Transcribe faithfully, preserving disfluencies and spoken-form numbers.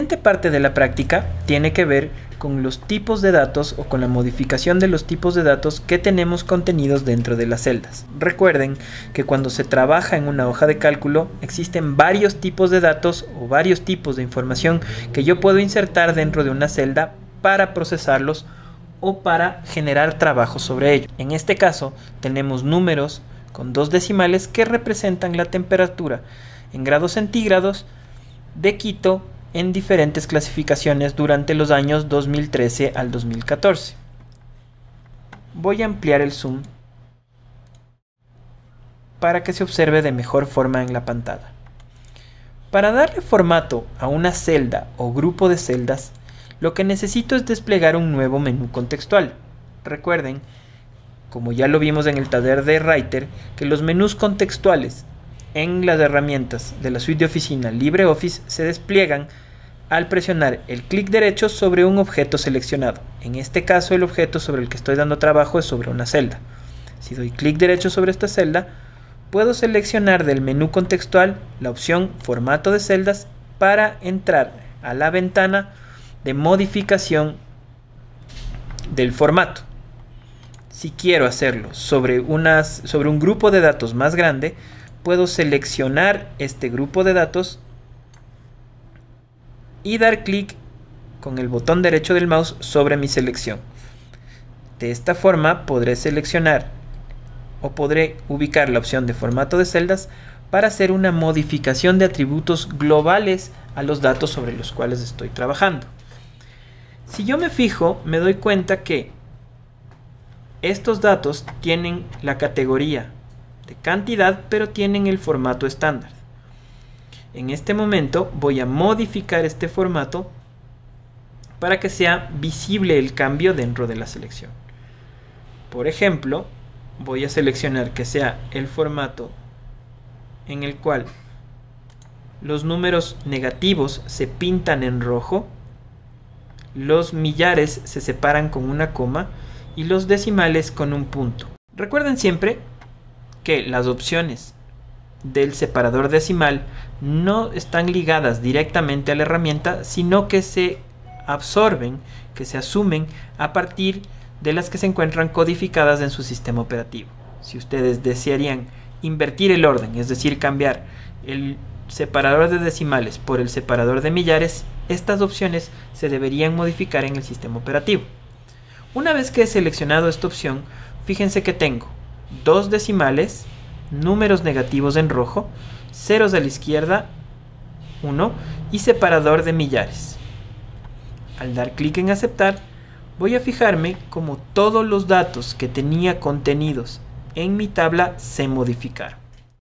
La siguiente parte de la práctica tiene que ver con los tipos de datos o con la modificación de los tipos de datos que tenemos contenidos dentro de las celdas. Recuerden que cuando se trabaja en una hoja de cálculo existen varios tipos de datos o varios tipos de información que yo puedo insertar dentro de una celda para procesarlos o para generar trabajo sobre ello. En este caso tenemos números con dos decimales que representan la temperatura en grados centígrados de Quito en diferentes clasificaciones durante los años dos mil trece al dos mil catorce. Voy a ampliar el zoom para que se observe de mejor forma en la pantalla. Para darle formato a una celda o grupo de celdas, lo que necesito es desplegar un nuevo menú contextual. Recuerden, como ya lo vimos en el taller de Writer, que los menús contextuales en las herramientas de la suite de oficina LibreOffice se despliegan al presionar el clic derecho sobre un objeto seleccionado. En este caso el objeto sobre el que estoy dando trabajo es sobre una celda. Si doy clic derecho sobre esta celda, puedo seleccionar del menú contextual la opción Formato de celdas para entrar a la ventana de modificación del formato. Si quiero hacerlo sobre, unas, sobre un grupo de datos más grande, puedo seleccionar este grupo de datos y dar clic con el botón derecho del mouse sobre mi selección. De esta forma podré seleccionar o podré ubicar la opción de formato de celdas para hacer una modificación de atributos globales a los datos sobre los cuales estoy trabajando. Si yo me fijo, me doy cuenta que estos datos tienen la categoría de cantidad, pero tienen el formato estándar. En este momento voy a modificar este formato para que sea visible el cambio dentro de la selección. Por ejemplo, voy a seleccionar que sea el formato en el cual los números negativos se pintan en rojo, los millares se separan con una coma y los decimales con un punto. Recuerden siempre que las opciones del separador decimal no están ligadas directamente a la herramienta, sino que se absorben, que se asumen a partir de las que se encuentran codificadas en su sistema operativo. Si ustedes desearían invertir el orden, es decir, cambiar el separador de decimales por el separador de millares, estas opciones se deberían modificar en el sistema operativo. Una vez que he seleccionado esta opción, fíjense que tengo dos decimales, números negativos en rojo, ceros a la izquierda, uno, y separador de millares. Al dar clic en aceptar, voy a fijarme como todos los datos que tenía contenidos en mi tabla se modificaron.